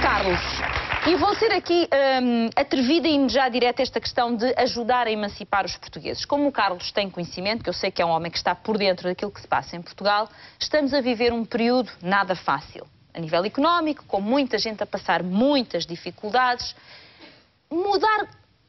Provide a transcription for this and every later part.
Carlos, e vou ser aqui atrevida e já direta esta questão de ajudar a emancipar os portugueses. Como o Carlos tem conhecimento, que eu sei que é um homem que está por dentro daquilo que se passa em Portugal, estamos a viver um período nada fácil. A nível económico, com muita gente a passar muitas dificuldades. Mudar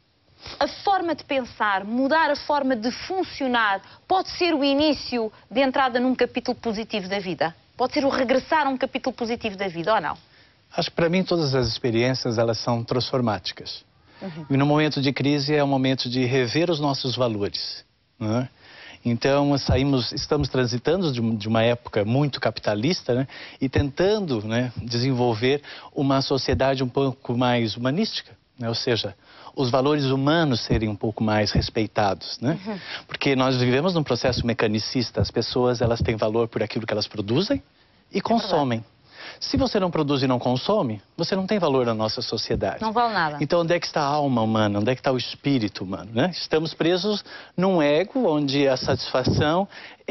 a forma de pensar, mudar a forma de funcionar, pode ser o início de entrada num capítulo positivo da vida? Pode ser o regressar a um capítulo positivo da vida, ou não? Acho que para mim todas as experiências elas são transformáticas. E no momento de crise é o momento de rever os nossos valores, né? Então estamos transitando de uma época muito capitalista, né? E tentando, né, desenvolver uma sociedade um pouco mais humanística, né? Ou seja, os valores humanos serem um pouco mais respeitados, né? Porque nós vivemos num processo mecanicista, as pessoas elas têm valor por aquilo que elas produzem e consomem. Se você não produz e não consome, você não tem valor na nossa sociedade. Não vale nada. Então, onde é que está a alma humana? Onde é que está o espírito humano, né? Estamos presos num ego onde a satisfação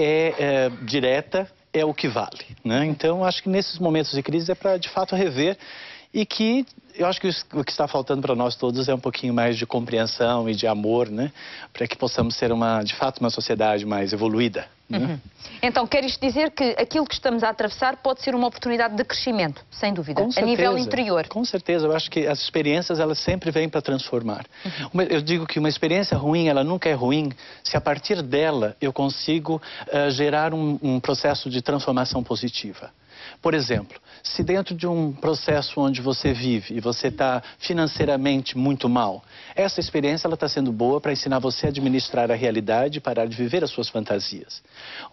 é direta, é o que vale, né? Então, acho que nesses momentos de crise é para, de fato, rever e que eu acho que o que está faltando para nós todos é um pouquinho mais de compreensão e de amor, né? Para que possamos ser, de fato, uma sociedade mais evoluída. Né? Então, quer isto dizer que aquilo que estamos a atravessar pode ser uma oportunidade de crescimento, sem dúvida, a nível interior. Com certeza, eu acho que as experiências, elas sempre vêm para transformar. Eu digo que uma experiência ruim, ela nunca é ruim se a partir dela eu consigo gerar um processo de transformação positiva. Por exemplo, se dentro de um processo onde você vive e você está financeiramente muito mal, essa experiência está sendo boa para ensinar você a administrar a realidade e parar de viver as suas fantasias.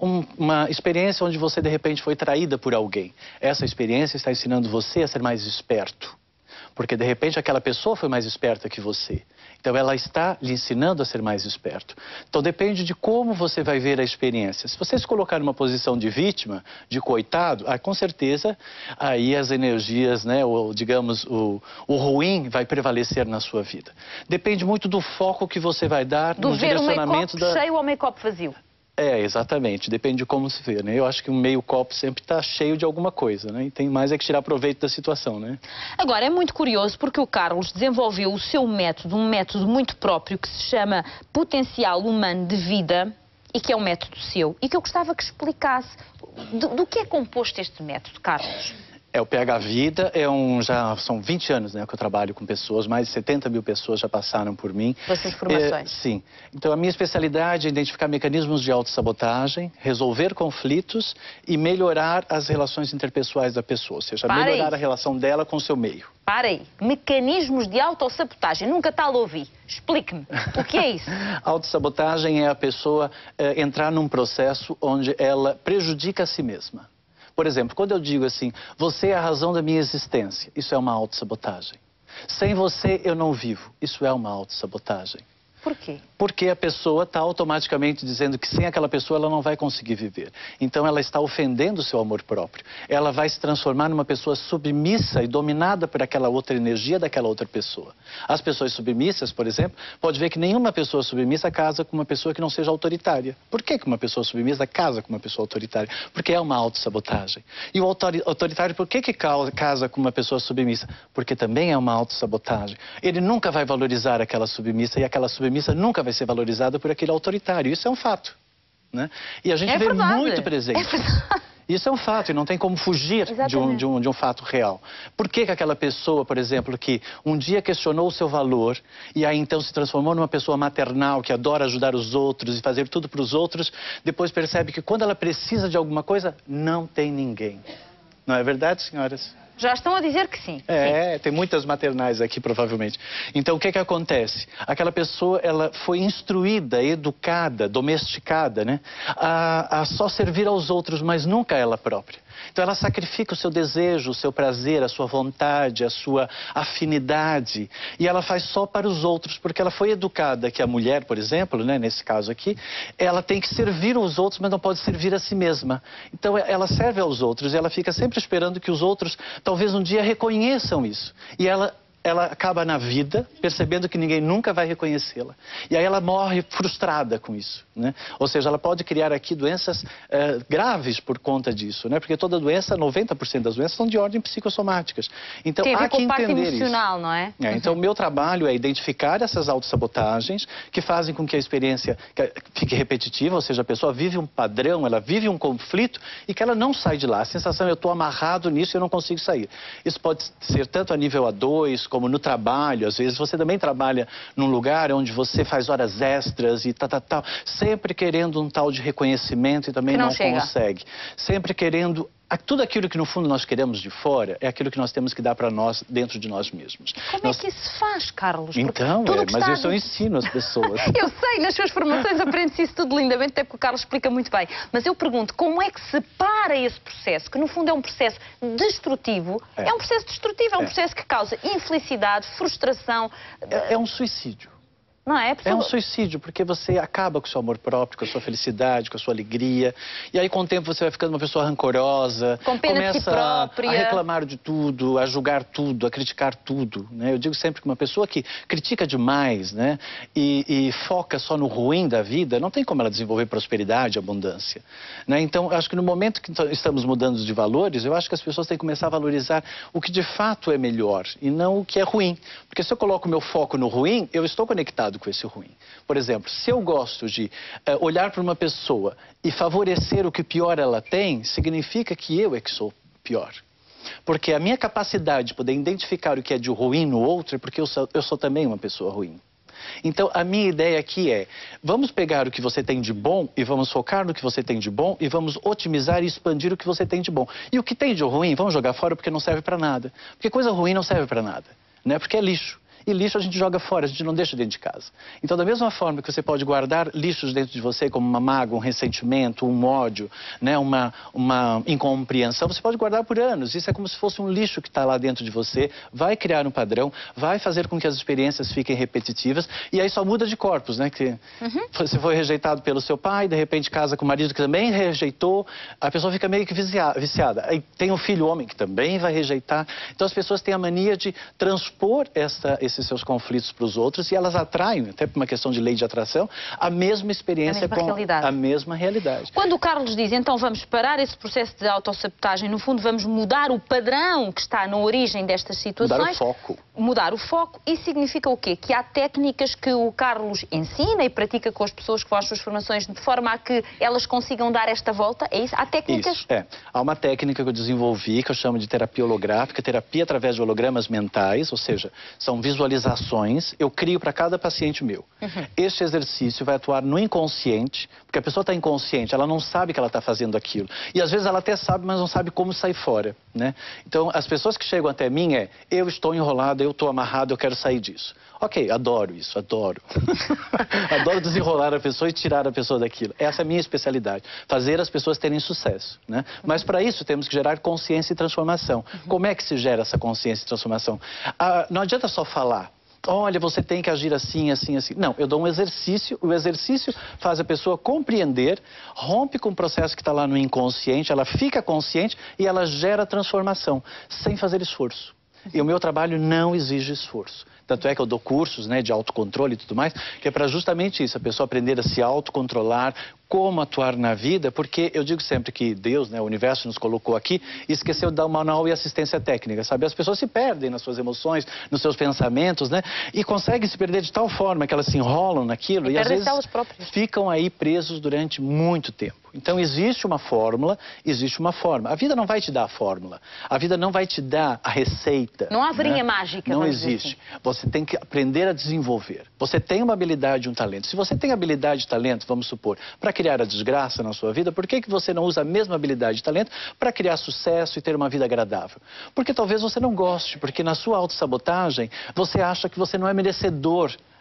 Uma experiência onde você de repente foi traída por alguém, essa experiência está ensinando você a ser mais esperto. Porque de repente aquela pessoa foi mais esperta que você. Então ela está lhe ensinando a ser mais esperto. Então depende de como você vai ver a experiência. Se você se colocar numa posição de vítima, de coitado, com certeza aí as energias, né, ou digamos o ruim vai prevalecer na sua vida. Depende muito do foco que você vai dar no direcionamento do ver o meio copo cheio ou meio copo vazio. Exatamente. Depende de como se vê, né? Eu acho que um meio copo sempre está cheio de alguma coisa, né? E tem mais que tirar proveito da situação, né? Agora, é muito curioso porque o Carlos desenvolveu o seu método, um método muito próprio que se chama Potencial Humano de Vida e que é um método seu e que eu gostava que explicasse do que é composto este método, Carlos. O PH Vida já são 20 anos, né, que eu trabalho com pessoas, mais de 70 mil pessoas já passaram por mim. Essas formações? Sim. Então a minha especialidade é identificar mecanismos de autossabotagem, resolver conflitos e melhorar as relações interpessoais da pessoa, ou seja, melhorar a relação dela com o seu meio. Para aí, mecanismos de autossabotagem, nunca está a ouvir. Explique-me, o que é isso? Autossabotagem é a pessoa entrar num processo onde ela prejudica a si mesma. Por exemplo, quando eu digo assim, você é a razão da minha existência, isso é uma autossabotagem. Sem você eu não vivo, isso é uma autossabotagem. Por quê? Porque a pessoa está automaticamente dizendo que sem aquela pessoa ela não vai conseguir viver. Então ela está ofendendo o seu amor próprio. Ela vai se transformar numa pessoa submissa e dominada por aquela outra energia daquela outra pessoa. As pessoas submissas, por exemplo, pode ver que nenhuma pessoa submissa casa com uma pessoa que não seja autoritária. Por que uma pessoa submissa casa com uma pessoa autoritária? Porque é uma autossabotagem. E o autoritário, por que casa com uma pessoa submissa? Porque também é uma autossabotagem. Ele nunca vai valorizar aquela submissa e aquela submissa nunca vai ser valorizada por aquele autoritário. Isso é um fato, né? E a gente vê muito presente. Isso é um fato e não tem como fugir de um fato real. Por que aquela pessoa, por exemplo, que um dia questionou o seu valor e aí então se transformou numa pessoa maternal que adora ajudar os outros e fazer tudo para os outros, depois percebe que quando ela precisa de alguma coisa, não tem ninguém. Não é verdade, senhoras? Já estão a dizer que sim. Tem muitas maternais aqui, provavelmente. Então, o que acontece? Aquela pessoa, ela foi instruída, educada, domesticada, né? A só servir aos outros, mas nunca a ela própria. Então, ela sacrifica o seu desejo, o seu prazer, a sua vontade, a sua afinidade. E ela faz só para os outros, porque ela foi educada que a mulher, por exemplo, né, nesse caso aqui, ela tem que servir aos outros, mas não pode servir a si mesma. Então, ela serve aos outros e ela fica sempre esperando que os outros, talvez um dia, reconheçam isso. E ela ela acaba na vida percebendo que ninguém nunca vai reconhecê-la. E aí ela morre frustrada com isso, né? Ou seja, ela pode criar aqui doenças graves por conta disso, né? Porque toda doença, 90% das doenças são de ordem psicossomáticas. Então, tem a ver há com que a parte entender emocional, isso. não é? Então, o meu trabalho é identificar essas autossabotagens que fazem com que a experiência fique repetitiva, ou seja, a pessoa vive um padrão, ela vive um conflito e que ela não sai de lá. A sensação é eu estou amarrado nisso e eu não consigo sair. Isso pode ser tanto a nível A2 como no trabalho. Às vezes você também trabalha num lugar onde você faz horas extras e tal, sempre querendo um tal de reconhecimento e também não consegue. Sempre querendo tudo aquilo que no fundo nós queremos de fora é aquilo que nós temos que dar para nós dentro de nós mesmos. Como é que isso se faz, Carlos? Porque então, mas isso eu ensino às pessoas. Eu sei, nas suas formações aprende-se isso tudo lindamente, até porque o Carlos explica muito bem. Mas eu pergunto, como é que se para esse processo, que no fundo é um processo destrutivo, é um processo destrutivo, é um processo que causa infelicidade, frustração. É um suicídio. Não é? É um suicídio, porque você acaba com o seu amor próprio, com a sua felicidade, com a sua alegria. E aí, com o tempo, você vai ficando uma pessoa rancorosa. Com pena de si própria. A reclamar de tudo, a julgar tudo, a criticar tudo, né? Eu digo sempre que uma pessoa que critica demais, né? E foca só no ruim da vida, não tem como ela desenvolver prosperidade, abundância, né? Então, acho que no momento que estamos mudando de valores, eu acho que as pessoas têm que começar a valorizar o que de fato é melhor e não o que é ruim. Porque se eu coloco o meu foco no ruim, eu estou conectado com esse ruim. Por exemplo, se eu gosto de olhar para uma pessoa e favorecer o que pior ela tem, significa que eu é que sou pior. Porque a minha capacidade de poder identificar o que é de ruim no outro é porque eu sou também uma pessoa ruim. Então, a minha ideia aqui é, vamos pegar o que você tem de bom e vamos focar no que você tem de bom e vamos otimizar e expandir o que você tem de bom. E o que tem de ruim, vamos jogar fora porque não serve para nada. Porque coisa ruim não serve para nada, né? Porque é lixo. E lixo a gente joga fora, a gente não deixa dentro de casa. Então, da mesma forma que você pode guardar lixos dentro de você, como uma mágoa, um ressentimento, um ódio, né, uma incompreensão, você pode guardar por anos. Isso é como se fosse um lixo que está lá dentro de você, vai criar um padrão, vai fazer com que as experiências fiquem repetitivas, e aí só muda de corpos, né? Que você foi rejeitado pelo seu pai, de repente casa com o marido que também rejeitou, a pessoa fica meio que viciada. Aí tem um filho homem que também vai rejeitar. Então, as pessoas têm a mania de transpor esses seus conflitos para os outros e elas atraem, até por uma questão de lei de atração, a mesma experiência com a mesma realidade. Quando o Carlos diz, então vamos parar esse processo de autossabotagem, no fundo vamos mudar o padrão que está na origem destas situações. Mudar o foco. Mudar o foco. Isso significa o quê? Que há técnicas que o Carlos ensina e pratica com as pessoas que vão às suas formações de forma a que elas consigam dar esta volta? É isso? Há técnicas? Isso, Há uma técnica que eu desenvolvi, que eu chamo de terapia holográfica, terapia através de hologramas mentais, ou seja, são visualizações, eu crio para cada paciente meu. Este exercício vai atuar no inconsciente, porque a pessoa está inconsciente, ela não sabe que ela está fazendo aquilo. E às vezes ela até sabe, mas não sabe como sair fora, né? Então, as pessoas que chegam até mim eu estou enrolado, eu estou amarrado, eu quero sair disso. Ok, adoro isso, adoro. Adoro desenrolar a pessoa e tirar a pessoa daquilo. Essa é a minha especialidade, fazer as pessoas terem sucesso, né? Mas para isso temos que gerar consciência e transformação. Como é que se gera essa consciência e transformação? Não adianta só falar. Olha, você tem que agir assim, assim, assim. Não, eu dou um exercício, o exercício faz a pessoa compreender, rompe com o processo que está lá no inconsciente, ela fica consciente e ela gera transformação, sem fazer esforço. E o meu trabalho não exige esforço. Tanto é que eu dou cursos, né, de autocontrole e tudo mais, que é para justamente isso, a pessoa aprender a se autocontrolar, como atuar na vida, porque eu digo sempre que Deus, né, o universo nos colocou aqui e esqueceu de dar um manual e assistência técnica, sabe? As pessoas se perdem nas suas emoções, nos seus pensamentos, né? E conseguem se perder de tal forma que elas se enrolam naquilo e às vezes ficam aí presos durante muito tempo. Então existe uma fórmula, existe uma forma. A vida não vai te dar a fórmula, a vida não vai te dar a receita. Não há varinha mágica. Não existe. Você tem que aprender a desenvolver. Você tem uma habilidade e um talento. Se você tem habilidade e talento, vamos supor, para criar a desgraça na sua vida, por que você não usa a mesma habilidade e talento para criar sucesso e ter uma vida agradável? Porque talvez você não goste, porque na sua autossabotagem você acha que você não é merecedor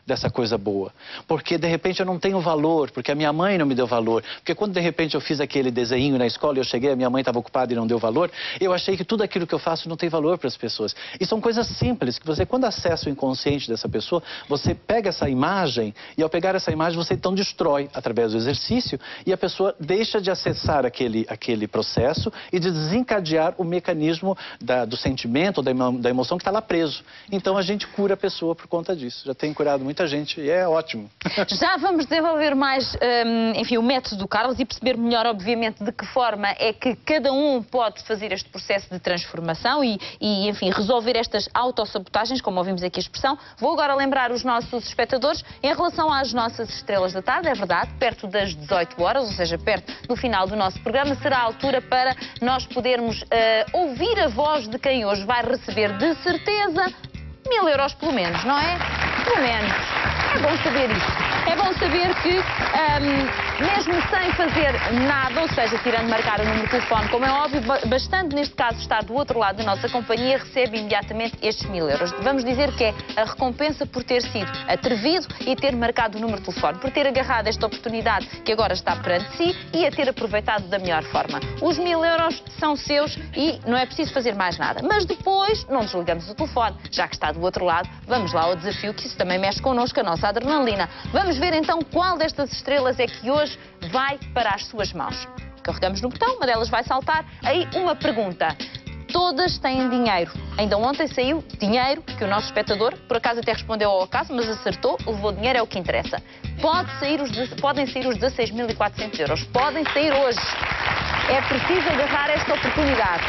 dessa coisa boa. Porque, de repente, eu não tenho valor, porque a minha mãe não me deu valor. Porque quando, de repente, eu fiz aquele desenho na escola e eu cheguei, a minha mãe estava ocupada e não deu valor, eu achei que tudo aquilo que eu faço não tem valor para as pessoas. E são coisas simples, que você, quando acessa o inconsciente dessa pessoa, você pega essa imagem e, ao pegar essa imagem, você então destrói através do exercício e a pessoa deixa de acessar aquele processo e de desencadear o mecanismo do sentimento, da emoção que está lá preso. Então, a gente cura a pessoa por conta disso. Já tem curado muita gente e é ótimo. Já vamos desenvolver mais, enfim, o método do Carlos e perceber melhor, obviamente, de que forma é que cada um pode fazer este processo de transformação e enfim, resolver estas autossabotagens, como ouvimos aqui a expressão. Vou agora lembrar os nossos espectadores em relação às nossas estrelas da tarde, é verdade, perto das 18 horas, ou seja, perto do final do nosso programa, será a altura para nós podermos ouvir a voz de quem hoje vai receber, de certeza, 1000 euros pelo menos, não é? Pelo menos. É bom saber isso. É bom saber que, mesmo sem fazer nada, ou seja, tirando marcar o número de telefone, como é óbvio, bastante neste caso estar do outro lado da nossa companhia, recebe imediatamente estes 1000 euros. Vamos dizer que é a recompensa por ter sido atrevido e ter marcado o número de telefone, por ter agarrado esta oportunidade que agora está perante si e a ter aproveitado da melhor forma. Os 1000 euros são seus e não é preciso fazer mais nada. Mas depois, não desligamos o telefone, já que está do outro lado, vamos lá ao desafio, que isso também mexe connosco, a nossa adrenalina. Vamos ver então qual destas estrelas é que hoje vai para as suas mãos. Carregamos no botão, uma delas vai saltar. Aí uma pergunta. Todas têm dinheiro. Ainda ontem saiu dinheiro, que o nosso espectador, por acaso até respondeu ao acaso, mas acertou, levou dinheiro, é o que interessa. Podem sair os 16.400 euros. Podem sair hoje. É preciso agarrar esta oportunidade.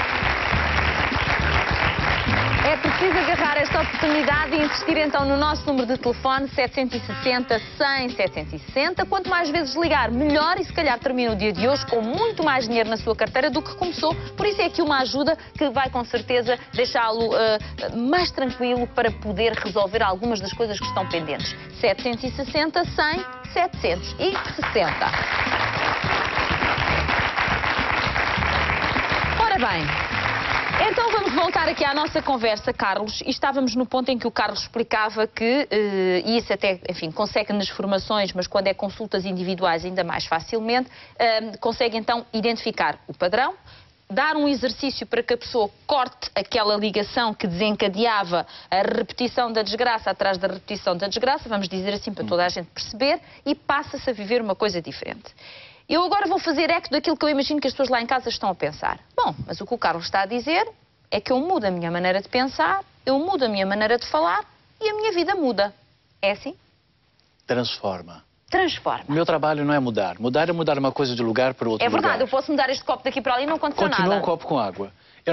É preciso agarrar esta oportunidade e insistir então no nosso número de telefone 760 100 760. Quanto mais vezes ligar, melhor, e se calhar termina o dia de hoje com muito mais dinheiro na sua carteira do que começou. Por isso é aqui uma ajuda que vai com certeza deixá-lo mais tranquilo para poder resolver algumas das coisas que estão pendentes. 760 100 760. Ora bem, então vamos voltar aqui à nossa conversa, Carlos, e estávamos no ponto em que o Carlos explicava que, e isso até, enfim, consegue nas formações, mas quando é consultas individuais ainda mais facilmente, consegue então identificar o padrão, dar um exercício para que a pessoa corte aquela ligação que desencadeava a repetição da desgraça atrás da repetição da desgraça, vamos dizer assim para toda a gente perceber, e passa-se a viver uma coisa diferente. Eu agora vou fazer eco daquilo que eu imagino que as pessoas lá em casa estão a pensar. Bom, mas o que o Carlos está a dizer é que eu mudo a minha maneira de pensar, eu mudo a minha maneira de falar e a minha vida muda. É assim? Transforma. Transforma. O meu trabalho não é mudar. Mudar é mudar uma coisa de lugar para outro lugar. É verdade, eu posso mudar este copo daqui para ali e não aconteceu nada. Continua um copo com água. Eu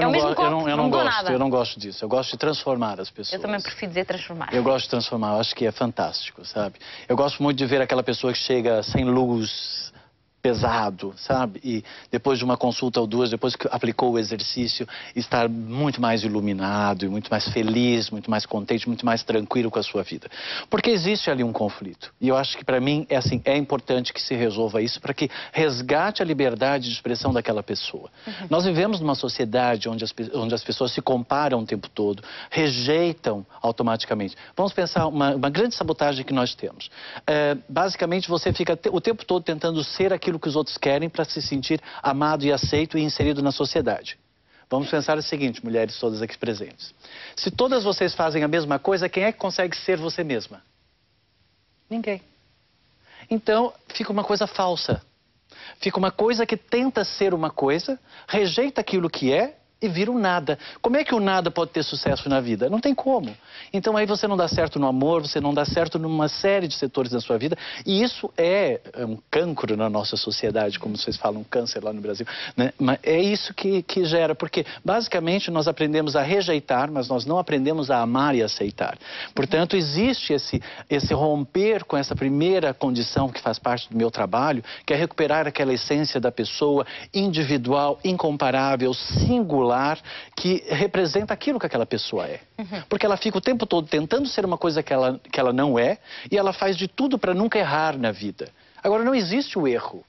não gosto disso. Eu gosto de transformar as pessoas. Eu também prefiro dizer transformar. Eu gosto de transformar. Eu acho que é fantástico, sabe? Eu gosto muito de ver aquela pessoa que chega sem luz, pesado, sabe? E depois de uma consulta ou duas, depois que aplicou o exercício, estar muito mais iluminado e muito mais feliz, muito mais contente, muito mais tranquilo com a sua vida. Porque existe ali um conflito. E eu acho que para mim é assim, é importante que se resolva isso para que resgate a liberdade de expressão daquela pessoa. Nós vivemos numa sociedade onde as pessoas se comparam o tempo todo, rejeitam automaticamente. Vamos pensar uma grande sabotagem que nós temos. Basicamente, você fica o tempo todo tentando ser aquilo que os outros querem para se sentir amado e aceito e inserido na sociedade. Vamos pensar o seguinte, mulheres todas aqui presentes. Se todas vocês fazem a mesma coisa, quem é que consegue ser você mesma? Ninguém. Então, fica uma coisa falsa. Fica uma coisa que tenta ser uma coisa, rejeita aquilo que é e vira um nada. Como é que o nada pode ter sucesso na vida? Não tem como. Então aí você não dá certo no amor, você não dá certo numa série de setores da sua vida. E isso é um cancro na nossa sociedade, como vocês falam, câncer lá no Brasil, né? Mas é isso que gera, porque basicamente nós aprendemos a rejeitar, mas nós não aprendemos a amar e aceitar. Portanto, existe esse romper com essa primeira condição que faz parte do meu trabalho, que é recuperar aquela essência da pessoa individual, incomparável, singular, que representa aquilo que aquela pessoa é. Porque ela fica o tempo todo tentando ser uma coisa que ela não é, e ela faz de tudo para nunca errar na vida. Agora, não existe o erro.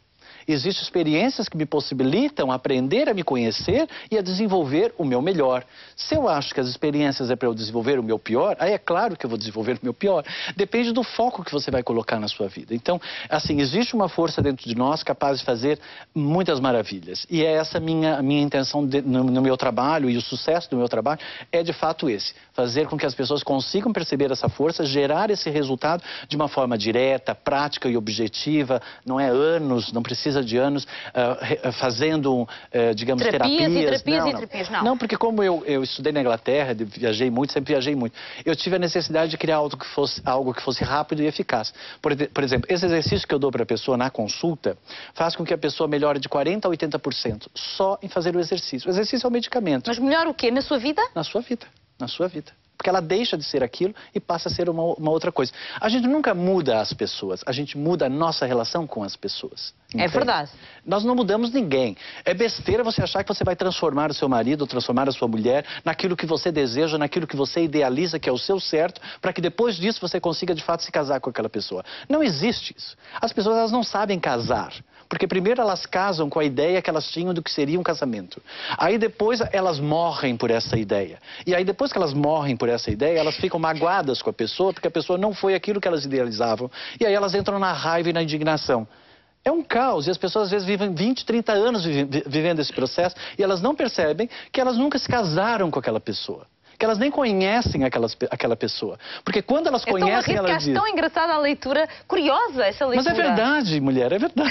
Existem experiências que me possibilitam aprender a me conhecer e a desenvolver o meu melhor. Se eu acho que as experiências é para eu desenvolver o meu pior, aí é claro que eu vou desenvolver o meu pior. Depende do foco que você vai colocar na sua vida. Então, assim, existe uma força dentro de nós capaz de fazer muitas maravilhas. E é essa a minha intenção no meu trabalho, e o sucesso do meu trabalho é de fato esse. Fazer com que as pessoas consigam perceber essa força, gerar esse resultado de uma forma direta, prática e objetiva. Não é anos, não precisa de anos fazendo, digamos, terapias. Não. Não, porque como eu estudei na Inglaterra, viajei muito, sempre viajei muito, eu tive a necessidade de criar algo que fosse rápido e eficaz. Por exemplo, esse exercício que eu dou para a pessoa na consulta faz com que a pessoa melhore de 40% a 80% só em fazer o exercício. O exercício é um medicamento. Mas melhora o quê? Na sua vida? Na sua vida. Na sua vida. Porque ela deixa de ser aquilo e passa a ser uma outra coisa. A gente nunca muda as pessoas, a gente muda a nossa relação com as pessoas. Entende? É verdade. Nós não mudamos ninguém. É besteira você achar que você vai transformar o seu marido ou transformar a sua mulher naquilo que você deseja, naquilo que você idealiza que é o seu certo, para que depois disso você consiga de fato se casar com aquela pessoa. Não existe isso. As pessoas elas não sabem casar. Porque primeiro elas casam com a ideia que elas tinham do que seria um casamento. Aí depois elas morrem por essa ideia. E aí depois que elas morrem por essa ideia, elas ficam magoadas com a pessoa, porque a pessoa não foi aquilo que elas idealizavam. E aí elas entram na raiva e na indignação. É um caos, e as pessoas às vezes vivem 20, 30 anos vivendo esse processo, e elas não percebem que elas nunca se casaram com aquela pessoa. Que elas nem conhecem aquela pessoa. Porque quando elas conhecem, elas dizem... É tão engraçada a leitura, curiosa essa leitura. Mas é verdade, mulher, é verdade.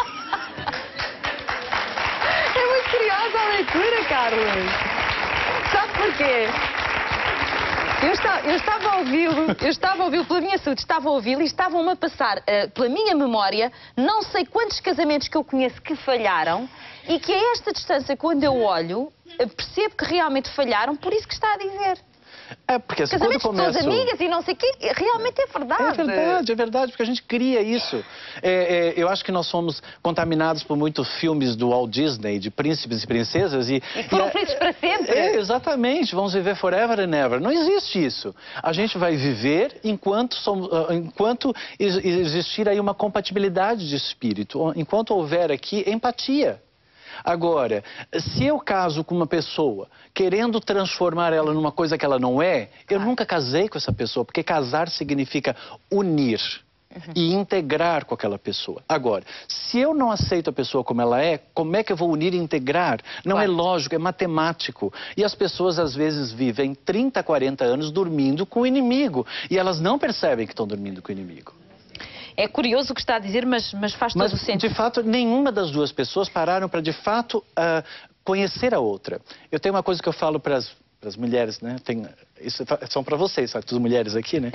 É muito curiosa a leitura, Carlos. Sabe porquê? Eu estava a ouvi-lo pela minha saúde, estava a ouvi-lo e estavam-me a passar pela minha memória não sei quantos casamentos que eu conheço que falharam e que a esta distância, quando eu olho, percebo que realmente falharam, por isso que está a dizer. É, porque assim, casamentos quando começa... de todas amigas e não sei o quê, realmente é verdade. É verdade, porque a gente cria isso. Eu acho que nós somos contaminados por muitos filmes do Walt Disney, de príncipes e princesas. E foram felizes para sempre. Exatamente, vamos viver forever and ever. Não existe isso. A gente vai viver enquanto existir aí uma compatibilidade de espírito, enquanto houver aqui empatia. Agora, se eu caso com uma pessoa querendo transformar ela numa coisa que ela não é, eu nunca casei com essa pessoa, porque casar significa unir e integrar com aquela pessoa. Agora, se eu não aceito a pessoa como ela é, como é que eu vou unir e integrar? Não é lógico, é matemático. E as pessoas às vezes vivem 30, 40 anos dormindo com o inimigo e elas não percebem que estão dormindo com o inimigo. É curioso o que está a dizer, mas faz todo o sentido. De fato, nenhuma das duas pessoas pararam para, de fato, conhecer a outra. Eu tenho uma coisa que eu falo para as mulheres, né? Isso são para vocês, sabe? Todas as mulheres aqui, né?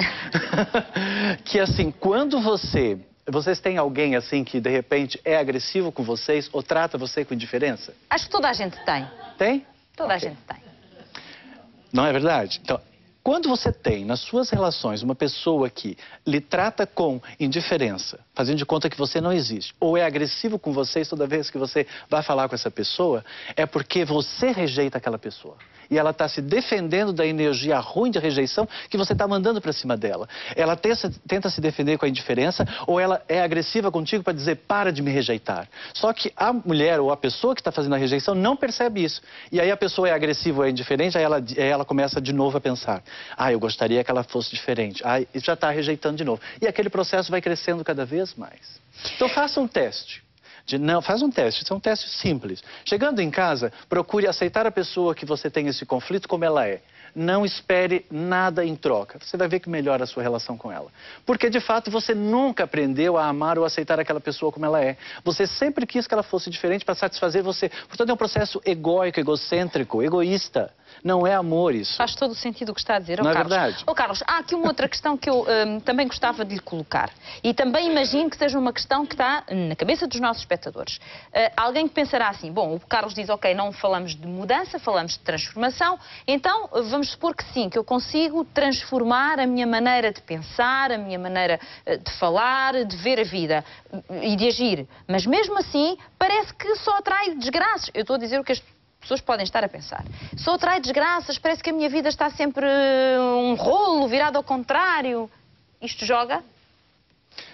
Que assim, quando vocês têm alguém assim que, de repente, é agressivo com vocês ou trata você com indiferença? Acho que toda a gente tem. Tem? Toda a gente tem. Não é verdade? Então... Quando você tem nas suas relações uma pessoa que lhe trata com indiferença, fazendo de conta que você não existe, ou é agressivo com vocês toda vez que você vai falar com essa pessoa, é porque você rejeita aquela pessoa. E ela está se defendendo da energia ruim de rejeição que você está mandando para cima dela. Ela tenta se defender com a indiferença ou ela é agressiva contigo para dizer, para de me rejeitar. Só que a mulher ou a pessoa que está fazendo a rejeição não percebe isso. E aí a pessoa é agressiva ou é indiferente, aí ela começa de novo a pensar, eu gostaria que ela fosse diferente. E já está rejeitando de novo. E aquele processo vai crescendo cada vez mais. Então faça um teste. Faz um teste, isso é um teste simples. Chegando em casa, procure aceitar a pessoa que você tem esse conflito como ela é. Não espere nada em troca. Você vai ver que melhora a sua relação com ela. Porque, de fato, você nunca aprendeu a amar ou aceitar aquela pessoa como ela é. Você sempre quis que ela fosse diferente para satisfazer você. Portanto, é um processo egóico, egocêntrico, egoísta. Não é amor isso. Faz todo o sentido o que está a dizer, não Carlos. É verdade? Carlos, há aqui uma outra questão que eu também gostava de lhe colocar. E também imagino que seja uma questão que está na cabeça dos nossos espectadores. Alguém que pensará assim, bom, o Carlos diz, ok, não falamos de mudança, falamos de transformação, então vamos supor que sim, que eu consigo transformar a minha maneira de pensar, a minha maneira de falar, de ver a vida e de agir. Mas mesmo assim, parece que só atrai desgraças. Eu estou a dizer o que as pessoas podem estar a pensar. Só atrai desgraças, parece que a minha vida está sempre um rolo virado ao contrário. Isto joga?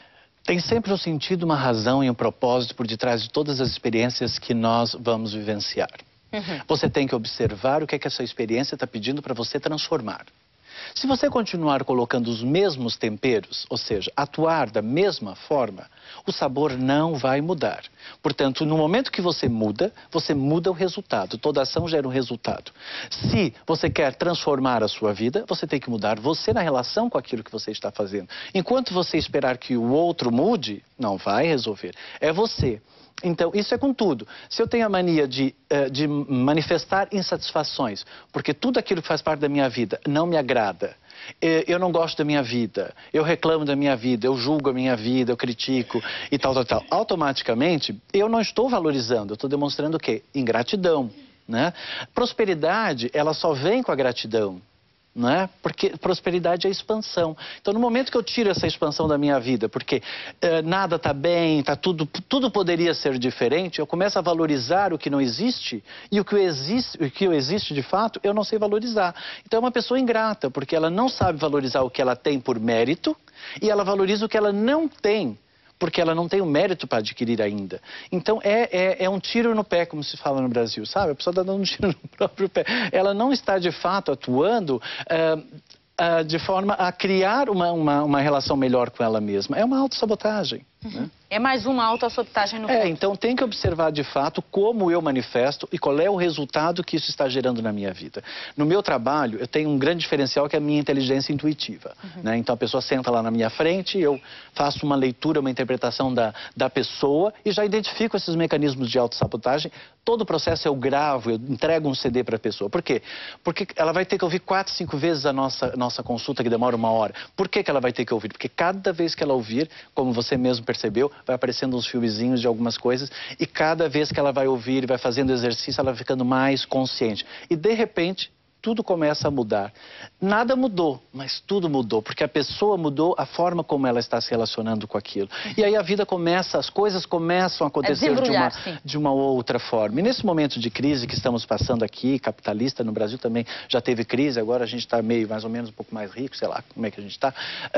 Tem sempre um sentido, uma razão e um propósito por detrás de todas as experiências que nós vamos vivenciar. Você tem que observar o que é que essa experiência está pedindo para você transformar. Se você continuar colocando os mesmos temperos, ou seja, atuar da mesma forma, o sabor não vai mudar. Portanto, no momento que você muda o resultado. Toda ação gera um resultado. Se você quer transformar a sua vida, você tem que mudar você na relação com aquilo que você está fazendo. Enquanto você esperar que o outro mude, não vai resolver. É você. Então, isso é com tudo. Se eu tenho a mania de manifestar insatisfações, porque tudo aquilo que faz parte da minha vida não me agrada, eu não gosto da minha vida, eu reclamo da minha vida, eu julgo a minha vida, eu critico e tal. Automaticamente, eu não estou valorizando, eu estou demonstrando o quê? Ingratidão, né? Prosperidade, ela só vem com a gratidão. Não é? Porque prosperidade é expansão. Então, no momento que eu tiro essa expansão da minha vida, porque nada está bem, tudo poderia ser diferente, eu começo a valorizar o que não existe e o que existe de fato, eu não sei valorizar. Então, é uma pessoa ingrata, porque ela não sabe valorizar o que ela tem por mérito e ela valoriza o que ela não tem, porque ela não tem o mérito para adquirir ainda. Então, é um tiro no pé, como se fala no Brasil, sabe? A pessoa está dando um tiro no próprio pé. Ela não está, de fato, atuando de forma a criar uma relação melhor com ela mesma. É uma autossabotagem. Né? É mais uma autossabotagem no fundo. Então tem que observar de fato como eu manifesto e qual é o resultado que isso está gerando na minha vida. No meu trabalho, eu tenho um grande diferencial que é a minha inteligência intuitiva. Né? Então a pessoa senta lá na minha frente, eu faço uma leitura, uma interpretação da pessoa e já identifico esses mecanismos de autossabotagem. Todo o processo eu gravo, eu entrego um CD para a pessoa. Por quê? Porque ela vai ter que ouvir 4, 5 vezes a nossa consulta, que demora 1 hora. Por que ela vai ter que ouvir? Porque cada vez que ela ouvir, como você mesmo percebeu, vai aparecendo uns filmezinhos de algumas coisas e cada vez que ela vai ouvir e vai fazendo exercício, ela vai ficando mais consciente. E de repente, tudo começa a mudar. Nada mudou, mas tudo mudou, porque a pessoa mudou a forma como ela está se relacionando com aquilo. E aí a vida começa, as coisas começam a acontecer de uma outra forma. E nesse momento de crise que estamos passando aqui, capitalista, no Brasil também já teve crise, agora a gente está meio, mais ou menos, um pouco mais rico, sei lá como é que a gente está.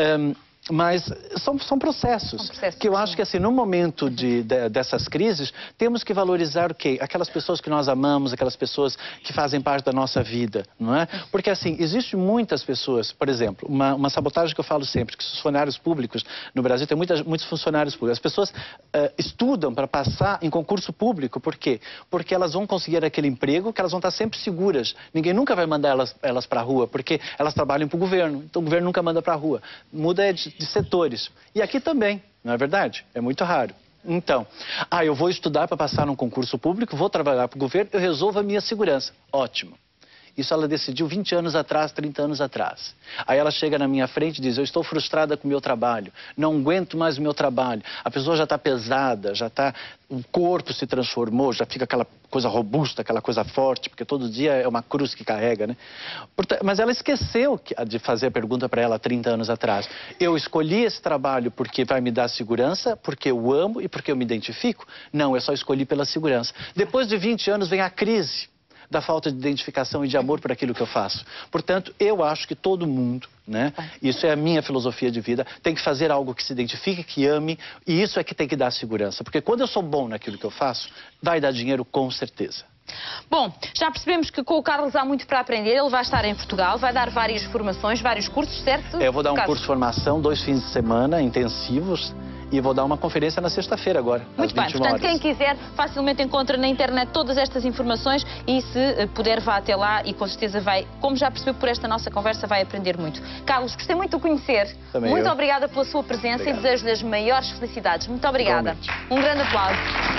Mas são processos que eu acho que assim, no momento dessas crises, temos que valorizar o quê? Aquelas pessoas que nós amamos, aquelas pessoas que fazem parte da nossa vida, não é? Porque assim, existem muitas pessoas, por exemplo, uma sabotagem que eu falo sempre, que os funcionários públicos no Brasil, tem muitos funcionários públicos, as pessoas estudam para passar em concurso público, por quê? Porque elas vão conseguir aquele emprego que elas vão estar sempre seguras, ninguém nunca vai mandar elas para a rua, porque elas trabalham para o governo, então o governo nunca manda para a rua, muda de setores. E aqui também, não é verdade? É muito raro. Então, eu vou estudar para passar num concurso público, vou trabalhar para o governo, eu resolvo a minha segurança. Ótimo. Isso ela decidiu 20 anos atrás, 30 anos atrás. Aí ela chega na minha frente e diz, eu estou frustrada com o meu trabalho, não aguento mais o meu trabalho. A pessoa já está pesada, o corpo se transformou, já fica aquela coisa robusta, aquela coisa forte, porque todo dia é uma cruz que carrega, né? Mas ela esqueceu de fazer a pergunta para ela 30 anos atrás. Eu escolhi esse trabalho porque vai me dar segurança, porque eu amo e porque eu me identifico? Não, eu só escolhi pela segurança. Depois de 20 anos vem a crise da falta de identificação e de amor por aquilo que eu faço. Portanto, eu acho que todo mundo, né, isso é a minha filosofia de vida, tem que fazer algo que se identifique, que ame, e isso é que tem que dar segurança. Porque quando eu sou bom naquilo que eu faço, vai dar dinheiro com certeza. Bom, já percebemos que com o Carlos há muito para aprender, ele vai estar em Portugal, vai dar várias formações, vários cursos, certo? Eu vou dar um curso de formação, 2 fins de semana intensivos, e vou dar uma conferência na sexta-feira agora, muito bem, portanto, quem quiser facilmente encontra na internet todas estas informações e se puder vá até lá e com certeza vai, como já percebeu por esta nossa conversa, vai aprender muito. Carlos, gostei muito de o conhecer. Também muito obrigada pela sua presença e desejo-lhe as maiores felicidades. Muito obrigada. Igualmente. Um grande aplauso.